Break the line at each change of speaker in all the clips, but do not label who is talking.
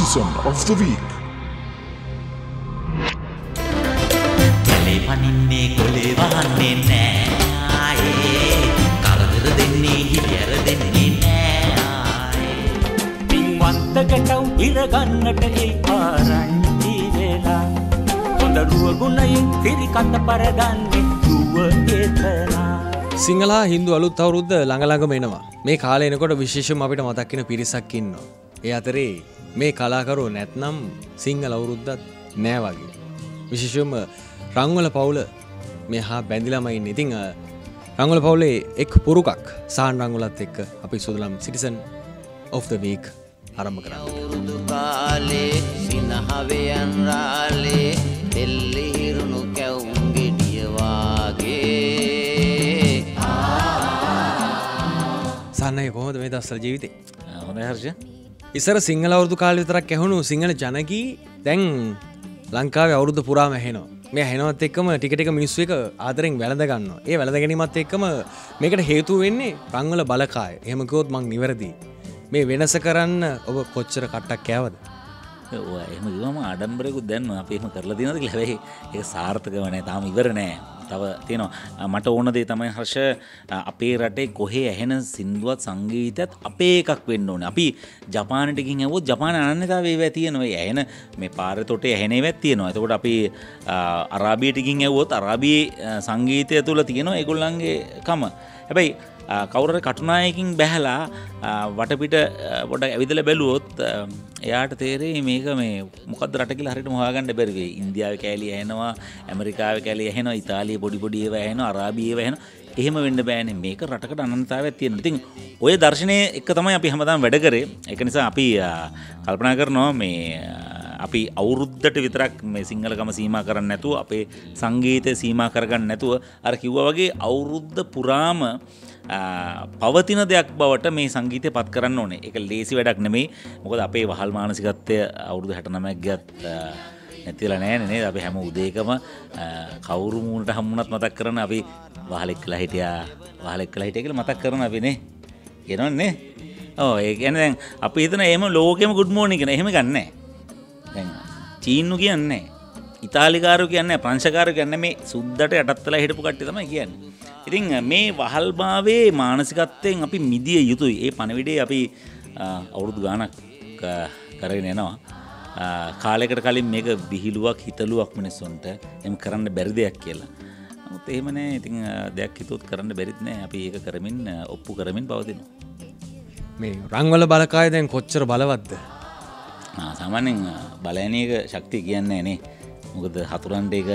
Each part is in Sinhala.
Citizen of the Week.
කලේ පනින්නේ කොලේ වහන්නේ නෑ ආයේ කරදර දෙන්නේ හිරියර දෙන්නේ නෑ ආයේ පින්වන්ත ගැටව් ඉර ගන්නට ඒ ආරංචි වෙලා හොඳරුව ගුණයෙන් තිරිකත පරගන්නේ දුව එතනා.
සිංහලා හින්දු අලුත් අවුරුද්ද ළඟ ළඟම එනවා. මේ කාලේ එනකොට විශේෂම අපිට මතක් වෙන පිරිසක් ඉන්නවා. ඒ අතරේ මේ කලාකරුවෝ නැත්නම් සිංහල අවුරුද්දත් නෑ වගේ. විශේෂයෙන්ම රංගවල පවුල මෙහා බැඳිලාම ඉන්නේ. ඉතින් රංගවල පවුලේ එක් පුරුකක් සාහන් රංගවලත් එක්ක අපි සුදුලම් සිටිසන් of the week ආරම්භ කරන්නේ.
අවුරුදු කාලේ සිනහවෙයන් රාලේ දෙල්ලි හිරුණු කැවුම් ගෙඩිය වාගේ.
සාහනයි කොහොමද මේ දවස්වල ජීවිතේ?
හොඳයි හර්ෂ.
ඉස්සර සිංහල අවුරුදු කාලේ විතරක් ඇහුණු සිංහල ජනගී දැන් ලංකාවේ අවුරුදු පුරාම ඇහෙනවා. මේ ඇහෙනවත් එක්කම ටික ටික මිනිස්සු එක ආදරෙන් වැළඳ ගන්නවා. ඒ වැළඳ ගැනීමත් එක්කම මේකට හේතුව වෙන්නේ රංගවල බලකාය. එහෙම කිව්වොත් මං නිවැරදි. මේ වෙනස කරන්න ඔබ කොච්චර කට්ටක් කෑවද?
ඔය එහෙම කිව්වම ආඩම්බරයකුත් දැන්නවා. අපි එහෙම කරලා තියෙනවද කියලා. හැබැයි ඒක සාර්ථකව නැහැ. තාම ඉවර නෑ. තව තියෙනවා. මට ඕන දේ තමයි හර්ෂ අපේ රටේ කොහේ ඇහෙන සින්දුවත් සංගීතයත් අපේ එකක් වෙන්න ඕනේ. අපි ජපානට ගිහින් ආවොත් ජපාන අනන්‍යතාවය ඒවා තියෙනවා. ඒ ඇහෙන මේ පාරේ තොටේ ඇහෙන ඒවාත් තියෙනවා. එතකොට අපි අරාබියට ගිහින් ආවොත් අරාබියේ සංගීතය තුල තියෙනවා ඒගොල්ලන්ගේ කම. හැබැයි කවුරුර කටුනායකින් බැහැලා වටපිට පොඩ්ඩක් ඇවිදලා බැලුවොත් එයාට තේරෙයි මේක මේ මොකද්ද රට කියලා හරියටම හොයාගන්න බැරි වෙයි. ඉන්දියාවේ කෑලි ඇහෙනවා, ඇමරිකාවේ කෑලි ඇහෙනවා, ඉතාලියේ පොඩි පොඩි ඒවා ඇහෙනවා, අරාබියේ ඒවා ඇහෙනවා. එහෙම වෙන්න බෑනේ. මේක රටකට අනන්‍යතාවයක් තියෙනවා. ඉතින් ওই දර්ශනයේ එක තමයි අපි හැමදාම වැඩ කරේ. ඒක නිසා අපි කල්පනා කරනවා මේ අපි අවුරුද්දට විතරක් මේ සිංහලකම සීමා කරන්නේ නැතුව අපේ සංගීතය සීමා කරගන්න නැතුව අර කිව්වා වගේ අවුරුද්ද පුරාම පවතින දෙයක් බවට මේ සංගීතය පත් කරන්න ඕනේ. ඒක ලේසි වැඩක් නෙමෙයි. මොකද අපේ වහල් මානසිකත්වය අවුරුදු 69ක් ගියත් නැතිලා නැහැ නේද? අපි හැම උදේකම කවුරු මූණට හම්බුණත් මතක් කරන අපි වහලෙක් කියලා හිටියා කියලා මතක් කරන අපි නේ. කියනවනේ. ඔව් ඒ කියන්නේ දැන් අපි හිතන එහෙම ලෝකෙම good morning කියන එහෙම ගන්නෑ. දැන් චීනු කියන්නේ ඉතාලිකාරෝ කියන්නේ ප්‍රංශකාරෝ කියන්නේ මේ සුද්දට යටත් වෙලා හිටපු කට්ටිය තමයි කියන්නේ. ඉතින් මේ වහල්භාවයේ මානසිකත්වයෙන් අපි මිදිය යුතුයි. ඒ පණවිඩේ අපි අවුරුදු ගාණක් කරගෙන යනවා. කාලයකට කලින් මේක විහිළුවක් හිතලුවක් මිනිස්සුන්ට එම් කරන්න බැරි දෙයක් කියලා. නමුත් එහෙම නෑ. ඉතින් දෙයක් හිතුවොත් කරන්න බැරිත් නෑ. අපි ඒක කරමින් ඔප්පු කරමින් පවතිනවා.
මේ රංගවල බලකාය දැන් කොච්චර බලවත්ද?
සාමාන්‍යයෙන් බලයනීයක ශක්තිය කියන්නේ නේ. මොකද හතුරන්ට ඒක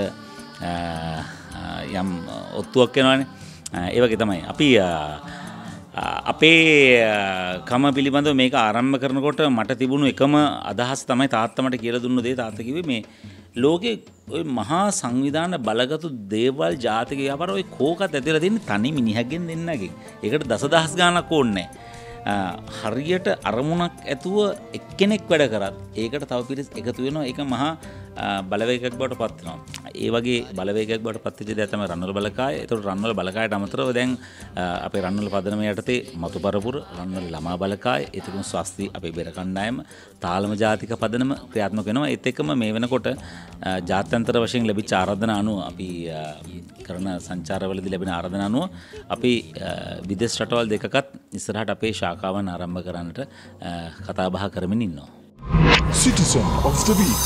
යම් ඔත්තුවක් වෙනවානේ. ඒ වගේ තමයි අපි අපේ කම පිළිබඳව මේක ආරම්භ කරනකොට මට තිබුණු එකම අදහස තමයි තාත්තා මට කියලා දුන්න දේ. තාත්තා කිව්වේ මේ ලෝකේ ওই මහා සංවිධාන බලගතු දේවල් ජාතික ව්‍යාපාර ඔය කෝකත් ඇදලා තියෙන තනි මිනිහක්ගෙන් දෙන්නගෙන්. ඒකට දසදහස් ගාණක් ඕනේ නැහැ. හරියට අරමුණක් ඇතුව එක්කෙනෙක් වැඩ කරත් ඒකට තව පිරිස් එකතු වෙනවා. ඒක මහා බලවේගයක් බවට පත් වෙනවා. ඒ වගේ බලවේගයක් බවට පත් වෙච්ච දේ තමයි රන්වල බලකාය. ඒතකොට රන්වල බලකායට අමතරව දැන් අපේ රන්වල පදනම යටතේ මතු පරපුර රන්වල ළමා බලකාය, ඒතකුන් ස්වස්ති අපේ බෙර කණ්ඩායම, තාලම ජාතික පදනම ක්‍රියාත්මක වෙනවා. ඒත් එක්කම මේ වෙනකොට ජාත්‍යන්තර වශයෙන් ලැබිච්ච ආරාධනා අනුව අපි කරන සංචාරවලදී ලැබෙන ආරාධනා අනුව අපි විදේශ රටවල් දෙකකත් ඉස්සරහට අපේ ශාඛාවන් ආරම්භ කරන්නට කතා බහ කරමින් ඉන්නවා.
Citizen of the Week.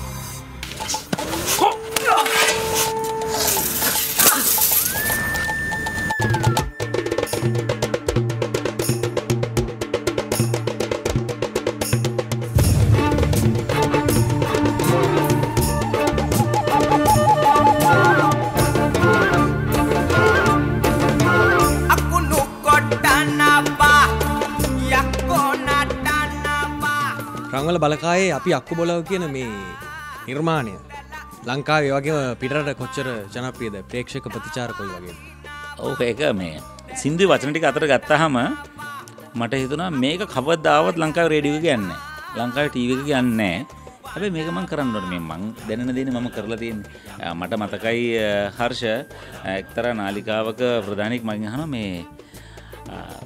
රංගවල බලකායේ අපි අක්කු බොලව කියන මේ නිර්මාණය ලංකාවේ වගේම පිටරට කොච්චර ජනප්‍රියද? ප්‍රේක්ෂක ප්‍රතිචාර කොයි වගේද?
ඔව් ඒක මේ සින්දුවේ වචන ටික අතර ගත්තාම මට හිතුණා මේක කවදාවත් ලංකාවේ රේඩියෝ එක ගියන්නේ නැහැ. ලංකාවේ ටීවී එක ගියන්නේ නැහැ. හැබැයි මේක මම කරන්න ඕනේ. මම දැනන දේනේ මම කරලා තියෙන්නේ. මට මතකයි හර්ෂ එක්තරා නාලිකාවක ප්‍රධානියෙක් මගෙන් අහනවා මේ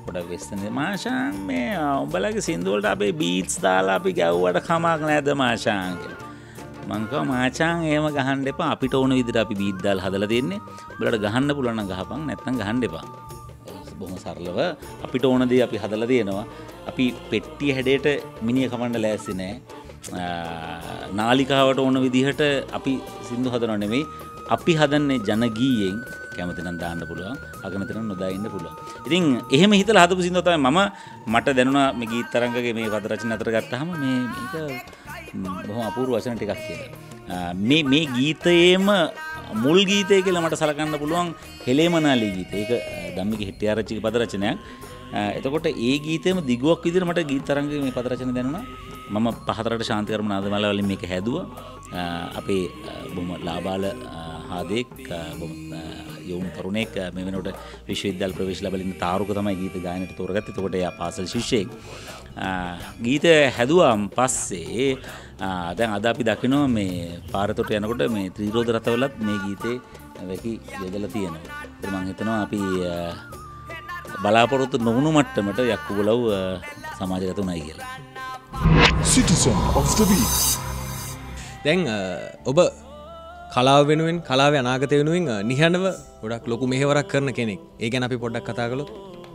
පොඩ වෙස්ටර්න් මාෂාන් මේ උඹලගේ සින්දු වලට අපේ බීට්ස් දාලා අපි ගැව්වට කමක් නැද්ද මාෂාන් කියලා. මං කිව්වා මාචාන් එහෙම ගහන්න එපා අපිට ඕන විදිහට අපි බීට් දාලා හදලා දෙන්නේ. උඹලට ගහන්න පුළුවන් නම් ගහපන් නැත්නම් ගහන්න එපා. බොහොම සරලව අපිට ඕන දේ අපි හදලා දෙනවා. අපි පෙට්ටිය හැඩයට මිනිහ කමන්න ලෑස්ති නෑ. නාලිකාවට ඕන විදිහට අපි සින්දු හදනව නෙමෙයි. අපි හදන්නේ ජනගීයෙන් කැමති නම් දාන්න පුළුවන්. අකමැති නම් නොදා ඉන්න පුළුවන්. ඉතින් එහෙම හිතලා හදපු සින්දුව තමයි මට දැනුණා මේ ගීත තරංගගේ මේ පද රචන අතර ගත්තාම මේක බොහොම අපූර්ව වචන ටිකක් කියලා. මේ ගීතයේම මුල් ගීතය කියලා මට සලකන්න පුළුවන් හෙලේමනාලී ගීතය. ඒක ධම්මික හෙට්ටිආරච්චිගේ පද රචනයක්. එතකොට ඒ ගීතේම දිගුවක් විදිහට මට ගීත තරංගයේ මේ පද රචන දැනුණා. මම පහතරට ශාන්තිකර්ම නාදමාල වලින් මේක හැදුවා. අපේ බොහොම ලාබාල හාදෙක් යොවුන් තරුණෙක් මේ වෙනකොට විශ්වවිද්‍යාල ප්‍රවේශ ලැබලින් තාරුක තමයි ගීත ගායනයට තෝරගත්තේ. එතකොට එයා පාසල් ශිෂ්‍යයෙක්. ගීත හැදුවාන් පස්සේ දැන් අද අපි දකිනවා මේ පාරතොට යනකොට මේ ත්‍රිරෝද රථවලත් මේ ගීතේ වැකි යොදලා තියෙනවා. ඒක මම හිතනවා අපි බලාපොරොත්තු නොවුණු මට්ටමට යක්කුගලව් සමාජගත උනායි කියලා.
Citizen of the Week.
දැන් ඔබ කලාව වෙනුවෙන් කලාවේ අනාගතය වෙනුවෙන් නිහඬව ගොඩක් ලොකු මෙහෙවරක් කරන කෙනෙක්. ඒ ගැන අපි පොඩ්ඩක් කතා කළොත්.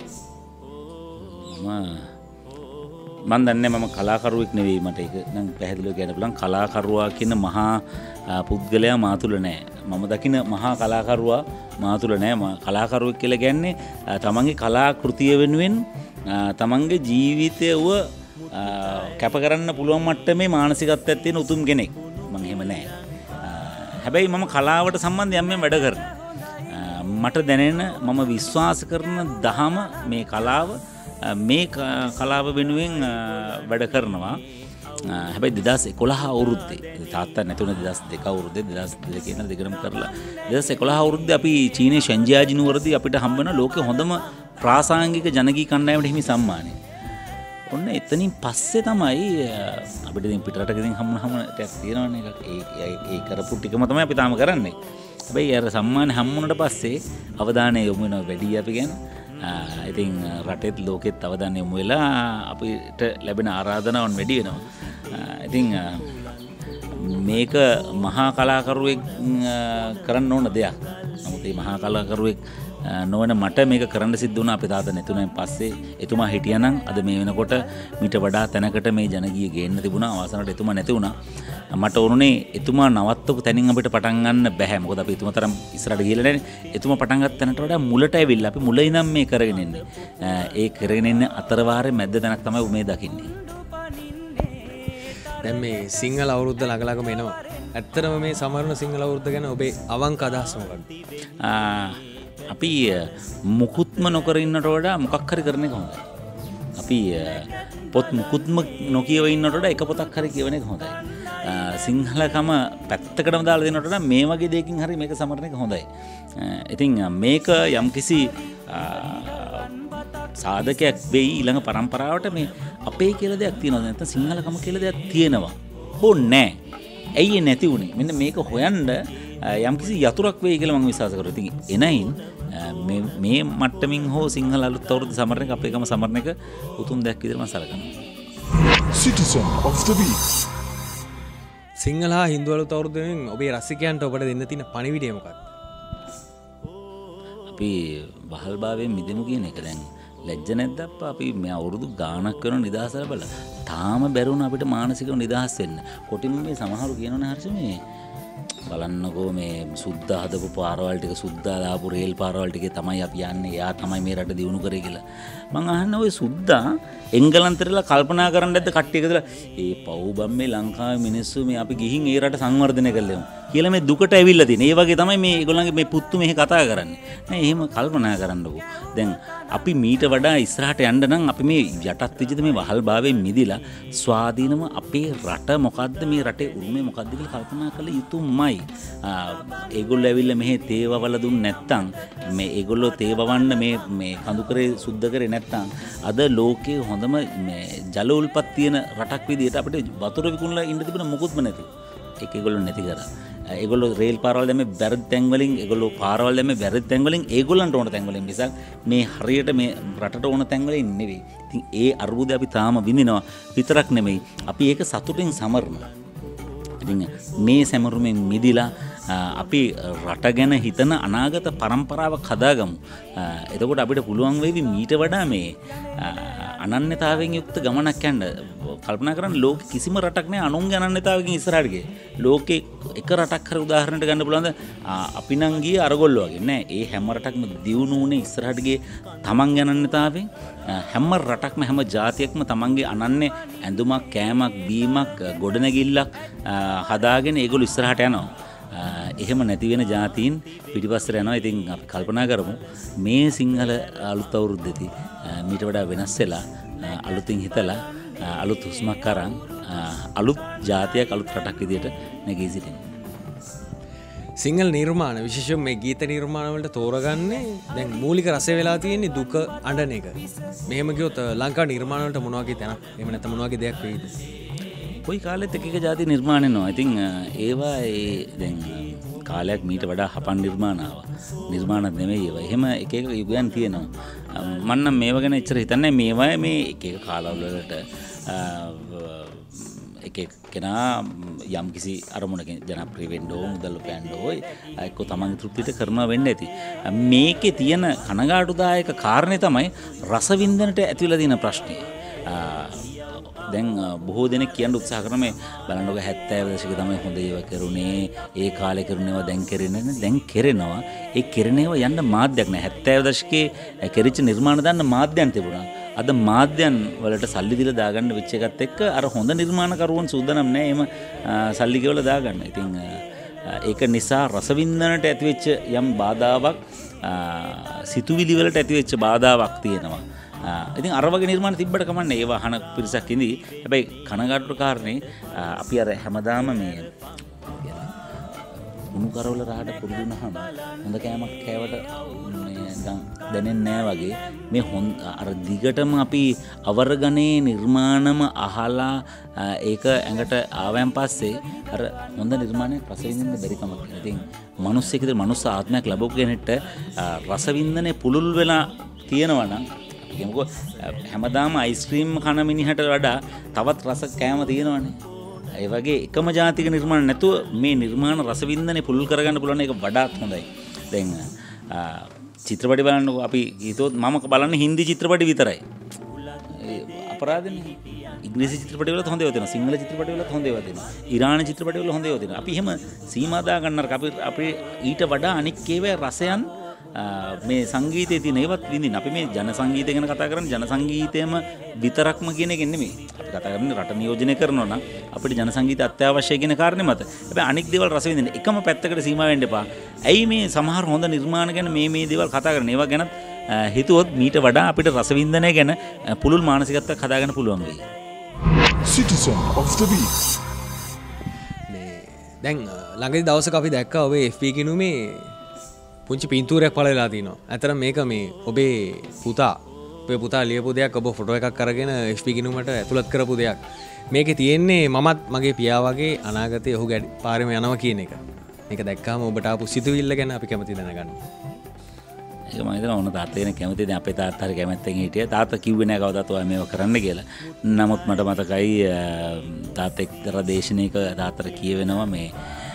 මම දන්නේ මම කලාකරුවෙක් නෙවෙයි මට ඒක නම් පැහැදිලිව කියන්න පුළුවන්. කලාකරුවා කියන මහා පුද්ගලයා මා තුල නැහැ. මම දකින මහා කලාකරුවා මා තුල නැහැ. කලාකරුවෙක් කියලා කියන්නේ තමන්ගේ කලා කෘතිය වෙනුවෙන් තමන්ගේ ජීවිතයව කැප කරන්න පුළුවන් මට්ටමේ මානසිකත්වයක් තියෙන උතුම් කෙනෙක්. මම එහෙම නැහැ. හැබැයි මම කලාවට සම්බන්ධයෙන් යම් වැඩ කරනවා. මට දැනෙන මම විශ්වාස කරන දහම මේ කලාව මේ කලාව වෙනුවෙන් වැඩ කරනවා. හැබැයි 2011 අවුරුද්දේ තාත්තා නැතුණ 2002 අවුරුද්දේ 2002 කියන දෙකම කරලා 2011 අවුරුද්දේ අපි චීනයේ ෂෙන්ජියාජි නුවරදී අපිට හම්බ වෙන ලෝකේ හොඳම ප්‍රාසංගික ජනගී කණ්ඩායමට හිමි සම්මානය. ඔන්න එතනින් පස්සේ තමයි අපිට ඉතින් පිටරටකදී හම්බුනහම ටැක්ස් තියෙනවනේ එකක්. ඒ කරපු ටිකම තමයි අපි තාම කරන්නේ. හැබැයි අර සම්මානේ හම්බුනට පස්සේ අවධානය යොමු වෙනවා වැඩි අපි ගැන. ඉතින් රටෙත් ලෝකෙත් අවධානය යොමු වෙලා අපිට ලැබෙන ආරාධනාවන් වැඩි වෙනවා. ඉතින් මේක මහා කලාකරුවෙක් කරන්න ඕන දෙයක්. නමුත් මේ මහා කලාකරුවෙක් නොවන මට මේක කරන්න සිද්ධ වුණා. අපේ තාත්තා නැතුණෙන් පස්සේ එතුමා හිටියානම් අද මේ වෙනකොට මීට වඩා තැනකට මේ ජනගීය ගේන්න තිබුණා. අවසානට එතුමා නැති වුණා. මට ඕනුනේ එතුමා නවත්තපු තැනින් අපිට පටන් ගන්න බෑ. මොකද අපි එතුමා තරම් ඉස්සරහට ගිහලා නැහැ. එතුමා පටන් ගත්ත තැනට වඩා මුලට ඇවිල්ලා අපි මුල ඉඳන් මේ කරගෙන ඉන්නේ. ඒ කරගෙන ඉන්න අතරවාරේ මැද්ද තැනක් තමයි මේ දකින්නේ. දැන් මේ සිංහල අවුරුද්ද ළඟ එනවා. ඇත්තටම මේ සමරන සිංහල අවුරුද්ද ගැන ඔබේ අවංක අදහස මොකක්ද?
අපි මුකුත්ම නොකර ඉන්නට වඩා මොකක් හරි කරන එක හොඳයි. අපි පොත් මුකුත්ම නොකියව ඉන්නට වඩා එක පොතක් හරි කියවන එක හොඳයි. සිංහලකම පැත්තකටම දාලා දෙනට වඩා මේ වගේ දෙයකින් හරි මේක සමරන එක හොඳයි. ඉතින් මේක යම්කිසි සාධකයක් වෙයි ඊළඟ පරම්පරාවට මේ අපේ කියලා දෙයක් තියෙනවා. නැත්නම් සිංහලකම කියලා දෙයක් තියෙනවා. හෝ නැහැ. ඇයි නැති උනේ? මෙන්න මේක හොයන්න යම්කිසි යතුරක් වෙයි කියලා මම විශ්වාස කරනවා. ඉතින් එනයින් මේ මට්ටමින් හෝ සිංහල අලුත් අවුරුදු සමරන එක අපේ ගම සමරන එක උතුම් දෙයක් විදිහට මම සලකනවා.
Citizen of the Week.
Sinhala හා හින්දු අලුත් අවුරුද්දෙන් ඔබේ රසිකයන්ට ඔබට දෙන්න තියෙන පණිවිඩය මොකක්ද?
අපි වහල්භාවයෙන් මිදෙමු කියන එක දැන් ලැජ්ජ නැද්ද අප්පා? අපි මේ අවුරුදු ගාණක් කරන නිදහස ලැබලා තාම බැරුණ අපිට මානසිකව නිදහස් වෙන්න. කොටින්ම මේ සමහරු කියනවනේ හර්ෂ මේ බලන්නකෝ මේ සුද්දා හදපු පාරවල් ටික සුද්දා දාපු රේල් පාරවල් ටිකේ තමයි අපි යන්නේ. එයා තමයි මේ රට දියුණු කරේ කියලා. මං අහන්නේ ඔය සුද්දා එංගලන්තෙටලා කල්පනා කරන්න නැද්ද කට්ටිය එකදලා ඒ පව් බම් මේ ලංකාවේ මිනිස්සු මේ අපි ගිහින් ඒ රට සංවර්ධනය කළෙමු කියලා මේ දුකට ඇවිල්ලා තියෙන. ඒ වගේ තමයි මේ ඒගොල්ලන්ගේ මේ පුත්තු මෙහි කතා කරන්නේ. නෑ එහෙම කල්පනා කරන්නකෝ. දැන් අපි මීට වඩා ඉස්සරහට යන්න නම් අපි මේ යටත් විජිත මේ වහල්භාවයෙන් මිදිලා ස්වාධීනව අපේ රට මොකද්ද මේ රටේ උරුමය මොකද්ද කියලා කල්පනා කළ යුතුමයි. ඒගොල්ලෝ ඇවිල්ලා මෙහි තේවවල දුන්න නැත්තම් මේ ඒගොල්ලෝ තේවවන්න මේ කඳුකරේ සුද්ධ කරේ නැත්තම් අද ලෝකයේ හොඳම මේ ජල උල්පත් තියෙන රටක් විදිහට අපිට වතුර විකුණලා ඉන්න තිබුණ මොකුත්ම නැති. ඒක ඒගොල්ලෝ නැති කරා. ඒගොල්ලෝ රේල් පාරවල් දැම්මේ වැරදි තැන් වලින් ඒගොල්ලෝ පාරවල් දැම්මේ වැරදි තැන් වලින් ඒගොල්ලන්ට ඕන තැන් වලින් මිසක් මේ හරියට මේ රටට ඕන තැන් වලින් නෙවෙයි. ඉතින් ඒ අරුබුදේ අපි තාම විඳිනවා විතරක් නෙමෙයි අපි ඒක සතුටින් සමරනවා. ඉතින් මේ සමරුමෙන් මිදිලා අපි රට ගැන හිතන අනාගත පරම්පරාවක් හදාගමු. එතකොට අපිට පුළුවන් වෙවි මීට වඩා මේ අනන්‍යතාවයෙන් යුක්ත ගමනක් යන්න. කල්පනා කරන්න ලෝකෙ කිසිම රටක් නෑ අනුන්ගේ අනන්‍යතාවකින් ඉස්සරහට ගියේ. ලෝකේ එක රටක් හරි උදාහරණයක් ගන්න පුළුවන්ද? අපි නම් ගියේ අරගොල්ලෝ වගේ නෑ. ඒ හැම රටක්ම දියුණු වුණේ ඉස්සරහට ගියේ තමන්ගේ අනන්‍යතාවයෙන්. හැම රටක්ම හැම ජාතියක්ම තමන්ගේ අනන්‍ය ඇඳුමක්, කෑමක්, බීමක්, ගොඩනැගිල්ලක් හදාගෙන ඒගොල්ලෝ ඉස්සරහට යනවා. එහෙම නැති වෙන ජාතීන් පිටිපස්සට යනවා. ඉතින් අපි කල්පනා කරමු මේ සිංහල අලුත් අවුරුද්දේදී මීට වඩා වෙනස් වෙලා අලුතින් හිතලා අලුත් හුස්මක් අරන් අලුත් ජාතියක් අලුත් රටක් විදියට නැගී සිටින්න.
සිංහල නිර්මාණ විශේෂයෙන් මේ ගීත නිර්මාණ වලට තෝරගන්නේ දැන් මූලික රසය වෙලා තියෙන්නේ දුක අඬන එක. මෙහෙම ගියොත් ලංකා නිර්මාණ වලට මොනවා වගේ තැනක් එහෙම නැත්නම් මොනවා වගේ දෙයක් වෙයිද?
කොයි කාලෙත් එක ජාති නිර්මාණ වෙනවා. ඉතින් ඒවා දැන් කාලයක් මීට වඩා හපන් නිර්මාණ ආවා. නිර්මාණත් නෙමෙයි ඒවා. එහෙම එක එක යුගයන් තියෙනවා. මම නම් මේව ගැන එච්චර හිතන්නේ මේවා මේ එක එක කාලවල වලට එක කෙනා යම් කිසි අරමුණකින් ජනප්‍රිය වෙන්න ඕන මුදල් උපයන්න ඕයි එක්ක තමන්ගේ තෘප්තියට කරනවා වෙන්න ඇති. මේකේ තියෙන කනගාටුදායක කාරණේ තමයි රසවින්දනට ඇතිවලා තියෙන ප්‍රශ්නේ. දැන් බොහෝ දෙනෙක් කියන්න උත්සාහ කරන මේ බලන්නකො 70 දශකයේ තමයි හොඳ ඒවා කරුණේ ඒ කාලේ කරුණේවා දැන් කෙරෙන්නේ නැහැ. දැන් කෙරෙනවා. ඒ කෙරෙනේවා යන්න මාධ්‍යයක් නැහැ. 70 දශකයේ කෙරිච්ච නිර්මාණ දාන්න මාධ්‍යයන් තිබුණා. අද මාධ්‍යයන් වලට සල්ලි දීලා දාගන්න වෙච්ච එකත් එක්ක අර හොඳ නිර්මාණකරුවන් සූදානම් නැහැ. එහෙම සල්ලි ගෙවලා දාගන්න. ඉතින් ඒක නිසා රසවින්දනට ඇතිවෙච්ච යම් බාධාවක් සිතුවිලි වලට ඇතිවෙච්ච බාධාවක් තියෙනවා. ඉතින් අර වගේ නිර්මාණ තිබ්බට කමන්නේ ඒවා අහන පිරිසක් ඉඳී. හැබැයි කනගාටු කාරණේ අපි අර හැමදාම මේ උණු කරවල රහට පුරුදු වුණාම හොඳ කෑමක් කෑවට දැනෙන්නේ නැහැ වගේ මේ අර දිගටම අපි අවර්ගනේ නිර්මාණම අහලා ඒක ඇඟට ආවයන් පස්සේ අර හොඳ නිර්මාණයක් රස විඳින්න බැරි කමක්. ඉතින් මිනිස්සෙක් විතර මනුස්ස ආත්මයක් ලැබුව කෙනෙක්ට රස විඳින්නේ පුළුල් වෙලා තියෙනවා නම් කියමුකෝ හැමදාම අයිස්ක්‍රීම් කන මිනිහට වඩා තවත් රස කෑම තියෙනවනේ. ඒ වගේ එකම ජාතික නිර්මාණ නැතුව මේ නිර්මාණ රසවින්දනේ පුළුල් කරගන්න පුළුවන් එක වඩාත් හොඳයි. දැන් චිත්‍රපටි බලන්නකො අපි හිතුවොත් මම බලන්නේ හින්දි චිත්‍රපටි විතරයි. අපරාධනේ. ඉංග්‍රීසි චිත්‍රපටි වලත් හොඳ ඒවා තියෙනවා. සිංහල චිත්‍රපටි වලත් හොඳ ඒවා තියෙනවා. ඉරානි චිත්‍රපටි වල හොඳ ඒවා තියෙනවා. අපි එහෙම සීමා දා ගන්නර අපි ඊට වඩා අනික් ඒවා රසයන් මේ සංගීතයේ තියෙන ඒවත් විඳින්න. අපි මේ ජන සංගීතය ගැන කතා කරන්නේ ජන සංගීතයම විතරක්ම කියන එක නෙමෙයි. අපි කතා කරන්නේ රට නියෝජනය කරනවා නම් අපිට ජන සංගීතය අත්‍යවශ්‍යයි කියන කාරණේ මත. හැබැයි අනික් දේවල් රස විඳින්න එකම පැත්තකට සීමා වෙන්න එපා. ඇයි මේ සමහර හොඳ නිර්මාණ ගැන මේ දේවල් කතා කරන්නේ? ඒවා ගැන හිතුවොත් මීට වඩා අපිට රස විඳිනය ගැන පුළුල් මානසිකත්වයක් හදාගන්න පුළුවන් වෙයි.
Citizen of the Week.
මේ දැන් ළඟදි දවසක අපි දැක්කා ඔබේ FB කිනුමේ පුංචි පින්තූරයක් පළවෙලා තිනවා. ඇත්තටම මේක මේ ඔබේ පුතා ලියපු දෙයක් ඔබ ෆොටෝ එකක් අරගෙන FB ගිණුමට ඇතුළත් කරපු දෙයක්. මේකේ තියෙන්නේ මමත් මගේ පියා වගේ අනාගතයේ ඔහු පාරෙම යනවා කියන එක. මේක දැක්කාම ඔබට ආපු සිතුවිල්ල ගැන අපි කැමති දැනගන්න.
ඒක මම හිතනවා ඕන තාත්තා වෙන කැමති දැන් අපේ තාත්තා හරි කැමැත්තෙන් හිටියා. තාත්තා කිව්වේ නෑ කවදාවත් ඔයා මේව කරන්න කියලා. නමුත් මට මතකයි තාත්තා එක්තරා දේශනාවක තාත්තට කියවෙනවා මේ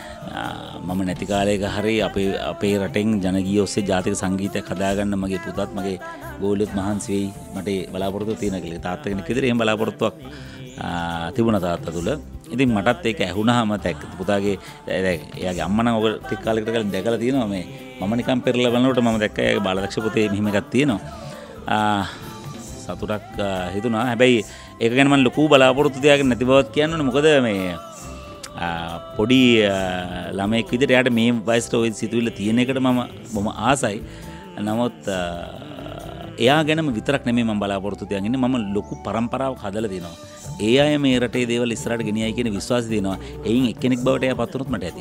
මම නැති කාලයක හරි අපේ රටෙන් ජනගීය ඔස්සේ ජාතික සංගීතයක් හදාගන්න මගේ පුතත් මගේ ගෝලියොත් මහන්සි වෙයි මට බලාපොරොත්තු තියෙනවා කියලා. තාත්තා කෙනෙක් විදිහට එහෙම බලාපොරොත්තුවක් තිබුණා තාත්තා තුල. ඉතින් මටත් ඒක ඇහුණාම පුතාගේ එයාගේ අම්මා නම් ඔක ටික කාලයකට කලින් දැකලා තියෙනවා මේ මම නිකන් පෙරලා බලනකොට මම දැක්කා එයාගේ බාලදක්ෂ පොතේ මෙහිම එකක් තියෙනවා. සතුටක් හිතුණා. හැබැයි ඒක ගැන මම ලොකු බලාපොරොත්තු තියාගෙන නැති බවත් කියන්න ඕනේ. මොකද මේ පොඩි ළමයෙක් විදිහට එයාට මේ වයසට ওই සිතුවිල්ල තියෙන එකට මම බොහොම ආසයි. නමුත් එයා ගැනම විතරක් නෙමෙයි මම බලාපොරොත්තු තියන් ඉන්නේ. මම ලොකු පරම්පරාවක් හදලා තිනවා. ඒ අය මේ රටේ දේවල් ඉස්සරහට ගෙනියයි කියන විශ්වාසය තියෙනවා. එයින් එක්කෙනෙක් බවට එයා පත් වුණොත් මට ඇති.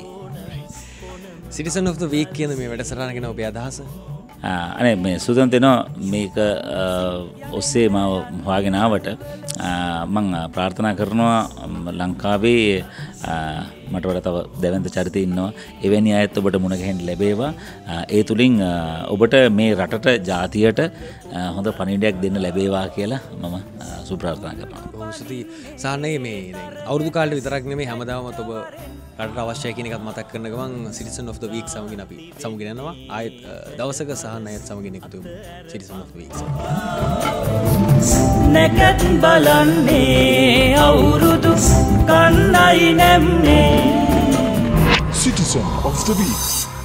Citizen of the Week කියන මේ වැඩසටහන ගැන ඔබේ අදහස?
අනේ මේ සුදන් දෙනවා මේක ඔස්සේ මාව හොයාගෙන ආවට මම ප්‍රාර්ථනා කරනවා ලංකාවේ මට වඩා තව දැවැන්ත චරිත ඉන්නවා. එවැනි අයත් ඔබට මුණ ගැහෙන්න ලැබේවා. ඒ තුලින් ඔබට මේ රටට ජාතියට හොඳ පණිවිඩයක් දෙන්න ලැබේවා කියලා මම සුබ ප්‍රාර්ථනා කරනවා.
බොහොම ස්තුතියි. සාහනේ මේ දැන් අවුරුදු කාලේ විතරක් නෙමෙයි හැමදාමත් ඔබ රටට අවශ්‍යයි කියන එකත් මතක් කරන ගමන් Citizen of the Week සමගින් අපි සමගින් යනවා. ආයෙත් දවසක සාහනයත් සමගින් එකතු වෙමු. Citizen of the Week.
නැකත් බලන්නේ අවුරුදු කන්නයි නැම්නේ
Citizen of the Week.